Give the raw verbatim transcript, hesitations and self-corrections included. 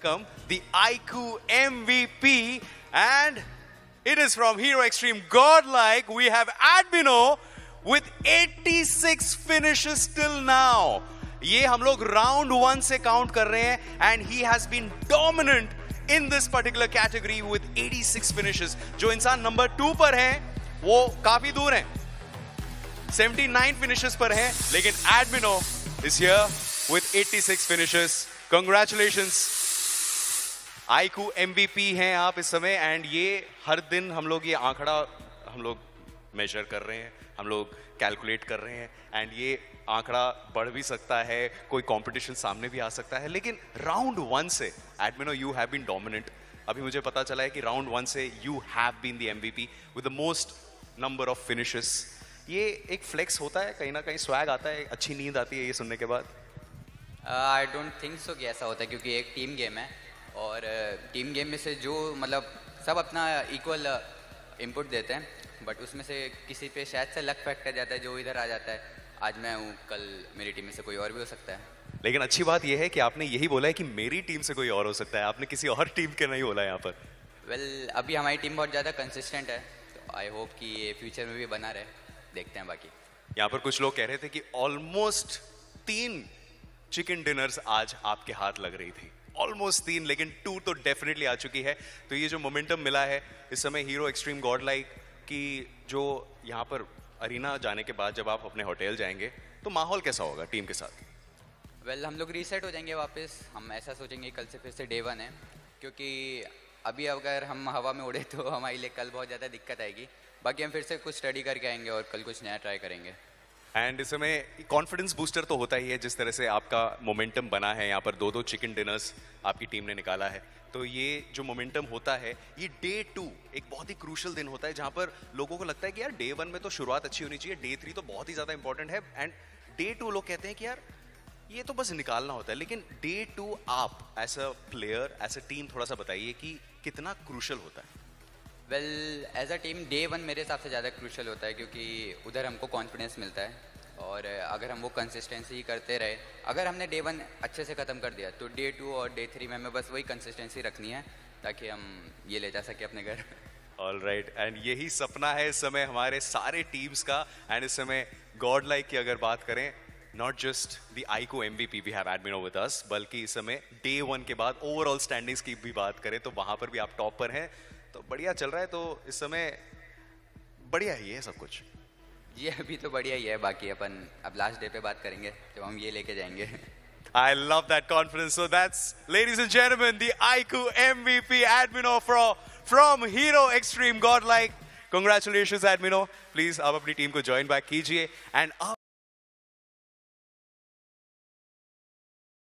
welcome the I Q M V P, and it is from Hero Extreme Godlike. We have Admino with eighty-six finishes till now. ये हम लोग round one से count कर रहे हैं, and he has been dominant in this particular category with eighty-six finishes. जो इंसान number two पर है, वो काफी दूर है, seventy-nine finishes पर है, लेकिन Admino is here with eighty-six finishes. Congratulations. I Q M V P हैं आप इस समय, and ये हर दिन हम लोग ये आंकड़ा हम लोग measure कर रहे हैं, हम लोग calculate कर रहे हैं, and ये आंकड़ा बढ़ भी सकता है, कोई competition सामने भी आ सकता है, लेकिन round one से Admino you have been dominant. अभी मुझे पता चला है कि round one से you have been the M V P with the most number of finishes. ये एक flex होता है, कहीं ना कहीं swag आता है, अच्छी नींद आती है ये सुनने के बाद. आई डोंट थिंक सो कि ऐसा होता है, क्योंकि एक टीम गेम है और टीम गेम में से जो मतलब सब अपना इक्वल इनपुट देते हैं, बट उसमें से किसी पे शायद से लक फैक्टर जाता है जो इधर आ जाता है. आज मैं हूँ, कल मेरी टीम में से कोई और भी हो सकता है. लेकिन अच्छी बात यह है कि आपने यही बोला है कि मेरी टीम से कोई और हो सकता है, आपने किसी और टीम के नहीं बोला यहाँ पर. वेल well, अभी हमारी टीम बहुत ज़्यादा कंसिस्टेंट है, तो आई होप कि ये फ्यूचर में भी बना रहे. देखते हैं बाकी. यहाँ पर कुछ लोग कह रहे थे कि ऑलमोस्ट तीन चिकन डिनर्स आज आपके हाथ लग रही थी, ऑलमोस्ट तीन, लेकिन टू तो डेफिनेटली आ चुकी है. तो ये जो मोमेंटम मिला है इस समय हीरो एक्सट्रीम गॉडलाइक की, जो यहाँ पर अरीना जाने के बाद जब आप अपने होटल जाएंगे तो माहौल कैसा होगा टीम के साथ? वेल well, हम लोग रीसेट हो जाएंगे वापस. हम ऐसा सोचेंगे कल से फिर से डे वन है, क्योंकि अभी अगर हम हवा में उड़े तो हमारे लिए कल बहुत ज़्यादा दिक्कत आएगी. बाकी हम फिर से कुछ स्टडी करके आएंगे और कल कुछ नया ट्राई करेंगे. एंड इस समय कॉन्फिडेंस बूस्टर तो होता ही है, जिस तरह से आपका मोमेंटम बना है, यहाँ पर दो दो चिकन डिनर्स आपकी टीम ने निकाला है. तो ये जो मोमेंटम होता है, ये डे टू एक बहुत ही क्रूशल दिन होता है, जहाँ पर लोगों को लगता है कि यार डे वन में तो शुरुआत अच्छी होनी चाहिए, डे थ्री तो बहुत ही ज़्यादा इंपॉर्टेंट है, एंड डे टू लोग कहते हैं कि यार ये तो बस निकालना होता है. लेकिन डे टू आप as a player, as a team थोड़ा सा बताइए कि कितना क्रूशल होता है. Well as a team day one मेरे हिसाब से ज़्यादा क्रूशल होता है, क्योंकि उधर हमको कॉन्फिडेंस मिलता है, और अगर हम वो कंसिस्टेंसी करते रहे, अगर हमने डे वन अच्छे से ख़त्म कर दिया तो डे टू और डे थ्री में हमें बस वही कंसिस्टेंसी रखनी है ताकि हम ये ले जा सके अपने घर. ऑल राइट, एंड यही सपना है इस समय हमारे सारे टीम्स का. एंड इस समय गॉड लाइक की अगर बात करें, not just the I Q M V P we have Admino with us, बल्कि इस समय डे वन के बाद ओवरऑल स्टैंडिंग्स की भी बात करें तो वहाँ पर भी आप टॉप पर हैं. तो बढ़िया चल रहा है, तो इस समय बढ़िया ही है सब कुछ. ये अभी तो बढ़िया ही है, बाकी अपन अब लास्ट डे पे बात करेंगे जब हम ये लेके जाएंगे. I love that confidence. So that's, ladies and gentlemen, the I Q M V P Admino from from Hero Extreme Godlike. Congratulations, Admino. Please आप अपनी टीम को join back कीजिए, and